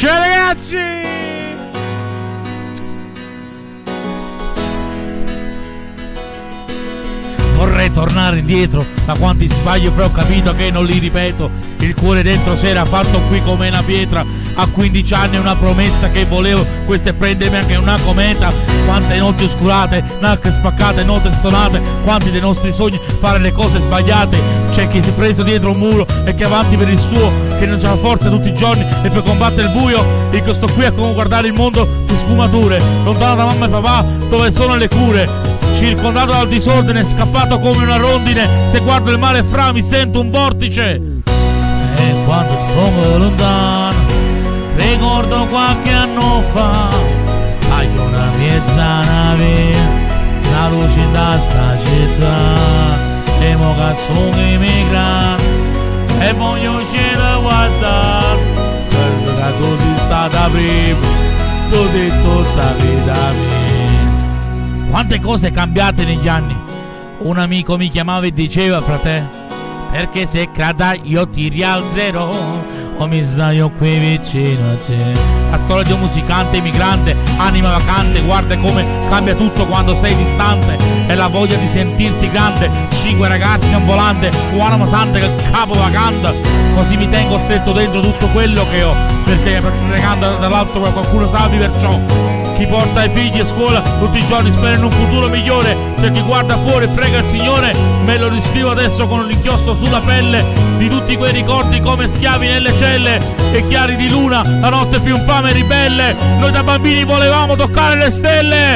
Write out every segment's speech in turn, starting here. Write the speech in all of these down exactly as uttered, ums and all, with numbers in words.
Ciao ragazzi! Vorrei tornare indietro da quanti sbagli, però ho capito che non li ripeto. Il cuore dentro si era fatto qui come una pietra. A quindici anni una promessa che volevo, questa è prendermi anche una cometa. Quante notti oscurate, nacche spaccate, note stonate. Quanti dei nostri sogni fare le cose sbagliate. C'è chi si è preso dietro un muro e che avanti per il suo, che non c'ha la forza tutti i giorni e per combattere il buio. Io sto qui a guardare il mondo di sfumature, lontano da mamma e papà dove sono le cure. Circondato dal disordine, scappato come una rondine. Se guardo il mare fra mi sento un vortice. E quando sto lontano ricordo qualche anno fa, hai una mezza nave, la luce da sta città. E mo che sono immigrato e voglio cielo guardare, perché tu sei stata prima, tu di tutta vita mia. Quante cose cambiate negli anni. Un amico mi chiamava e diceva: frate, perché se cada io ti rialzerò, o mi stai qui vicino a te. La storia di un musicante immigrante, anima vacante. Guarda come cambia tutto quando sei distante. E la voglia di sentirti grande. Cinque ragazzi un volante, un'anima santa che il capo vacanta. Così mi tengo stretto dentro tutto quello che ho, perché pregando dall'alto qualcuno sa di perciò. Chi porta i figli a scuola tutti i giorni spera in un futuro migliore. C'è chi guarda fuori e prega il Signore. Me lo riscrivo adesso con l'inchiostro sulla pelle di tutti quei ricordi come schiavi nelle celle. E chiari di luna, la notte più infame e ribelle. Noi da bambini volevamo toccare le stelle.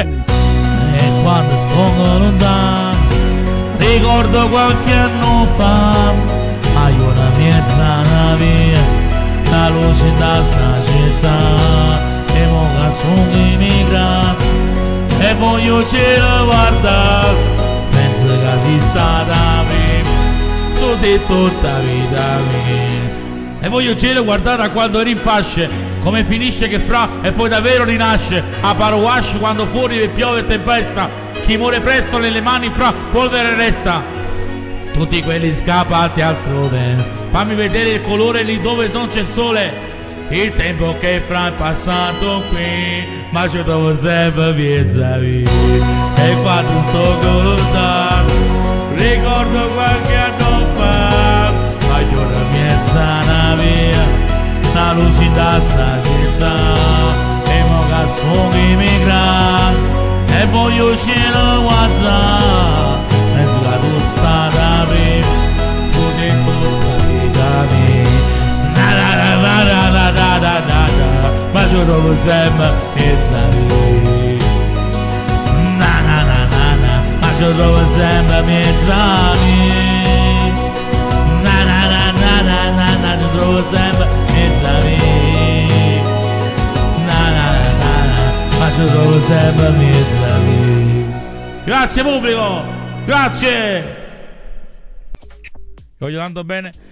E quando sono lontano ricordo qualche anno fa, hai una mezza nave, la luce da sta città. E mo che sono immigrato e voglio cielo guardare, penso che sei stata prima, tu di tutta vita mia. E voglio cielo guardare a quando eri in fasce, come finisce che fra e poi davvero rinasce. A parowash quando fuori piove e tempesta, chi muore presto nelle mani fra polvere resta. Tutti quelli scappati altrove, fammi vedere il colore lì dove non c'è il sole. Il tempo che fra è passato qui, ma ci trovo sempre piezza via. E quando sto lontano ricordo qualche anno fa, ma io la mezza navia, la luce da sta città. E mo che sono immigrato e voglio cielo guardare, penso che tu stata prima, tu di tutta vita mia. Da da da da da da da, ma ci trovo sempre piezza mia. Na na na na na, ma ci trovo sempre piezza mia. Na na na na na na na, ci trovo sempre piezza mia. Na na na na na, ma ci trovo sempre piezza mia. Grazie pubblico, grazie. Voglio tanto bene.